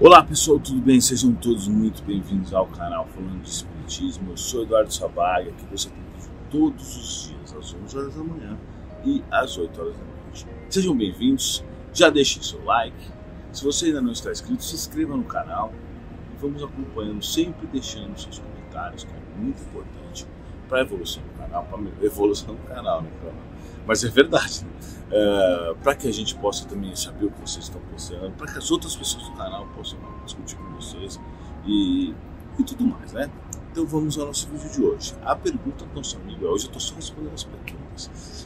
Olá pessoal, tudo bem? Sejam todos muito bem-vindos ao canal Falando de Espiritismo. Eu sou Eduardo Sabaga, aqui você tem vídeo todos os dias, às 11 horas da manhã e às 8 horas da noite. Sejam bem-vindos, já deixem seu like. Se você ainda não está inscrito, se inscreva no canal e vamos acompanhando, sempre deixando seus comentários, que é muito importante para a evolução do canal, para a evolução do canal, né? Mas é verdade, né? Para que a gente possa também saber o que vocês estão pensando, para que as outras pessoas do canal possam discutir com vocês e tudo mais, né? Então vamos ao nosso vídeo de hoje. A pergunta do nosso amigo, hoje eu estou só respondendo as perguntas,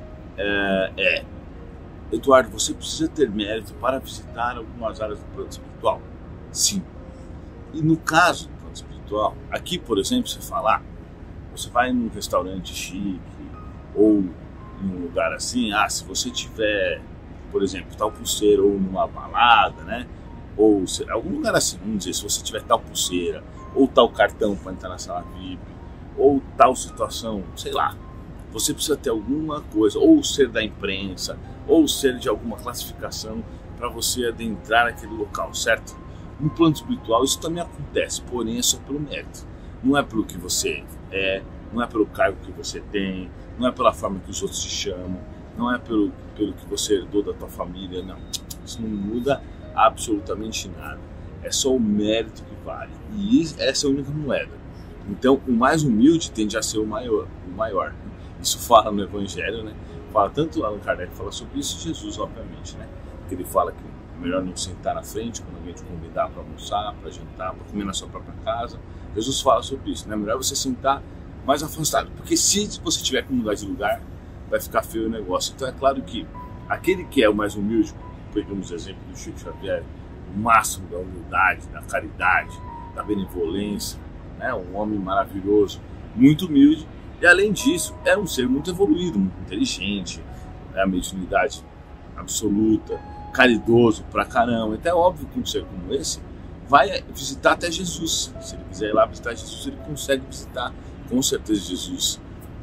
Eduardo, você precisa ter mérito para visitar algumas áreas do plano espiritual? Sim. E no caso do plano espiritual, aqui por exemplo, você vai num restaurante chique ou em um lugar assim, se você tiver, por exemplo, tal pulseira ou numa balada, né? Ou algum lugar assim, vamos dizer, se você tiver tal pulseira ou tal cartão para entrar na sala VIP ou tal situação, sei lá, você precisa ter alguma coisa, ou ser da imprensa, ou ser de alguma classificação para você adentrar naquele local, certo? No plano espiritual isso também acontece, porém é só pelo mérito, não é pelo que você é, não é pelo cargo que você tem, não é pela forma que os outros te chamam, não é pelo que você herdou da tua família, não. Isso não muda absolutamente nada. É só o mérito que vale. E essa é a única moeda. Então, o mais humilde tende a ser o maior. Isso fala no Evangelho, né? Fala tanto Allan Kardec fala sobre isso, Jesus, obviamente, né? Que ele fala que é melhor não sentar na frente quando alguém te convidar para almoçar, para jantar, para comer na sua própria casa. Jesus fala sobre isso, né? Melhor você sentar mais afastado, porque se você tiver que mudar de lugar, vai ficar feio o negócio. Então é claro que aquele que é o mais humilde, pegamos o exemplo do Chico Xavier, o máximo da humildade, da caridade, da benevolência, né? Um homem maravilhoso, muito humilde, e além disso, é um ser muito evoluído, muito inteligente, a mediunidade absoluta, caridoso pra caramba. Então é óbvio que um ser como esse vai visitar até Jesus. Se ele quiser ir lá visitar Jesus, ele consegue visitar. Com certeza Jesus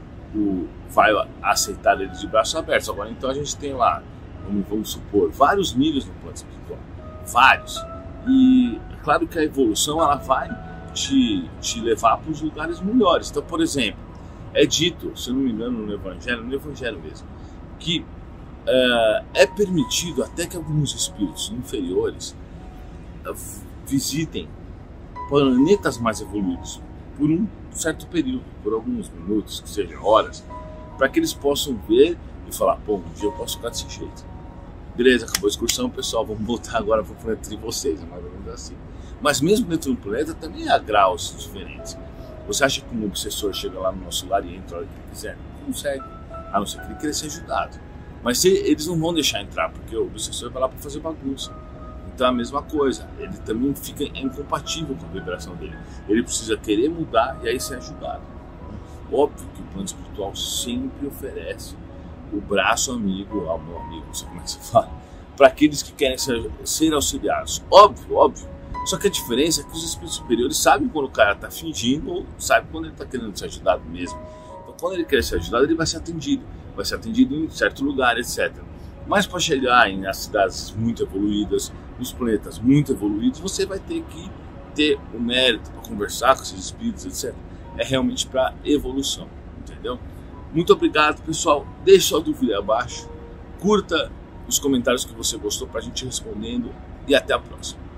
vai aceitar ele de braços abertos. Agora então a gente tem lá, vamos supor, vários níveis no plano espiritual, vários. E é claro que a evolução ela vai te levar para os lugares melhores. Então, por exemplo, é dito, se eu não me engano, no Evangelho mesmo, que é permitido até que alguns espíritos inferiores visitem planetas mais evoluídos por um certo período, por alguns minutos, que sejam horas, para que eles possam ver e falar, pô, um dia eu posso ficar desse jeito. Beleza, acabou a excursão, pessoal, vamos voltar agora para o planeta de vocês, é mais ou menos assim. Mas mesmo dentro do planeta também há graus diferentes. Você acha que um obsessor chega lá no nosso lar e entra a hora que ele quiser? Não consegue, a não ser que ele queira ser ajudado. Mas eles não vão deixar entrar, porque o obsessor vai lá para fazer bagunça. Então é a mesma coisa, ele também fica incompatível com a vibração dele. Ele precisa querer mudar e aí ser ajudado. Óbvio que o plano espiritual sempre oferece o braço amigo, meu amigo, não sei como é que se fala, para aqueles que querem ser auxiliados. Óbvio. Só que a diferença é que os espíritos superiores sabem quando o cara está fingindo ou sabem quando ele está querendo ser ajudado mesmo. Então quando ele quer ser ajudado, ele vai ser atendido em certo lugar, etc. Mas para chegar nas cidades muito evoluídas, nos planetas muito evoluídos, você vai ter que ter o mérito para conversar com esses espíritos, etc. É realmente para evolução, entendeu? Muito obrigado, pessoal. Deixe sua dúvida aí abaixo. Curta os comentários que você gostou para a gente ir respondendo. E até a próxima.